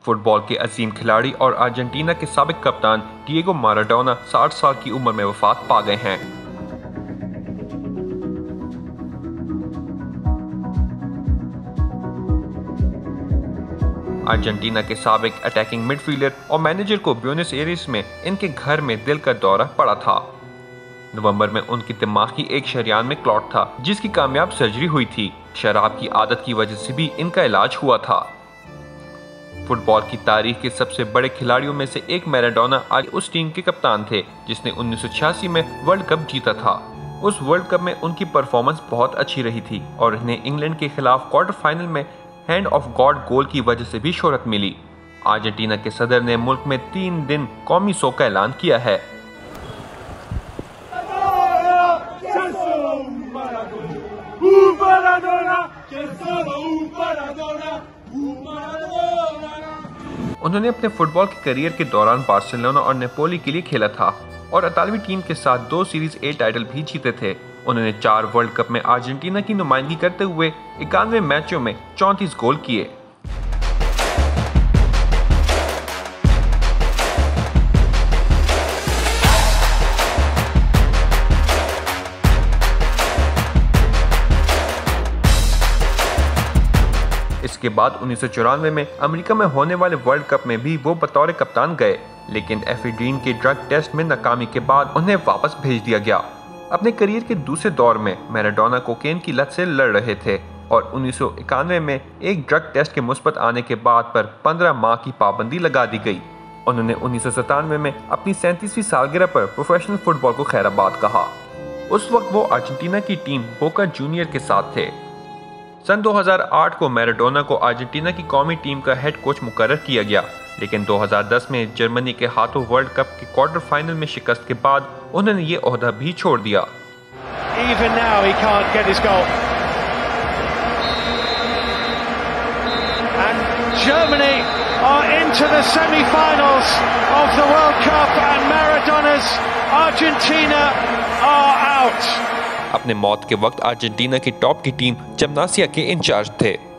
Football के अजीम खिलाड़ी और अर्जेंटीना के साबिक कप्तान डिएगो माराडोना 60 साल की उम्र में वफात पा गए हैं। अर्जेंटीना के साबिक अटैकिंग मिडफील्डर और मैनेजर को ब्यूनस एयर्स में इनके घर में दिल का दौरा पड़ा था। नवंबर में उनकी दिमाग की एक शरियान में क्लॉट था, जिसकी कामयाब सर्जरी हुई थी। शराब की आदत की वजह से भी इनका इलाज हुआ था। फुटबॉल की तारीख के सबसे बड़े खिलाड़ियों में से एक मैराडोना आज उस टीम के कप्तान थे जिसने 1986 में वर्ल्ड कप जीता था। उस वर्ल्ड कप में उनकी परफॉर्मेंस बहुत अच्छी रही थी और इन्हें इंग्लैंड के खिलाफ क्वार्टर फाइनल में हैंड ऑफ गॉड गोल की वजह से भी शोहरत मिली। अर्जेंटीना के सदर ने मुल्क में 3 दिन कौमी शोक का ऐलान किया है। उन्होंने अपने फुटबॉल के करियर के दौरान बार्सिलोना और नेपोली के लिए खेला था और इतालवी टीम के साथ 2 सीरीज ए टाइटल भी जीते थे। उन्होंने 4 वर्ल्ड कप में अर्जेंटीना की नुमाइंदगी करते हुए 91 मैचों में 34 गोल किए। इसके बाद 1994 में अमेरिका में होने वाले वर्ल्ड कप में भी वो बतौर कप्तान गए, लेकिन एफिड्रीन के ड्रग टेस्ट में नाकामी के बाद उन्हें वापस भेज दिया गया। अपने करियर के दूसरे दौर में मैराडोना कोकेन की लत से लड़ रहे थे और 1991 में एक ड्रग टेस्ट के मुस्बत आने के बाद पर 15 माह की पाबंदी लगा दी गई। उन्होंने 1997 में अपनी 37वीं सालगिरह पर प्रोफेशनल फुटबॉल को खैराबाद कहा। उस वक्त वो अर्जेंटीना की टीम बोका जूनियर के साथ थे। सन 2008 को मैराडोना को अर्जेंटीना की कौमी टीम का हेड कोच मुकर्रर किया गया, लेकिन 2010 में जर्मनी के हाथों वर्ल्ड कप के क्वार्टर फाइनल में शिकस्त के बाद उन्होंने ये ओहदा भी छोड़ दिया। Even now he can't get his goal. And Germany are into the semi-finals of the World Cup and Maradona's Argentina are out. अपने मौत के वक्त अर्जेंटीना की टॉप की टीम जिम्नासिया के इंचार्ज थे।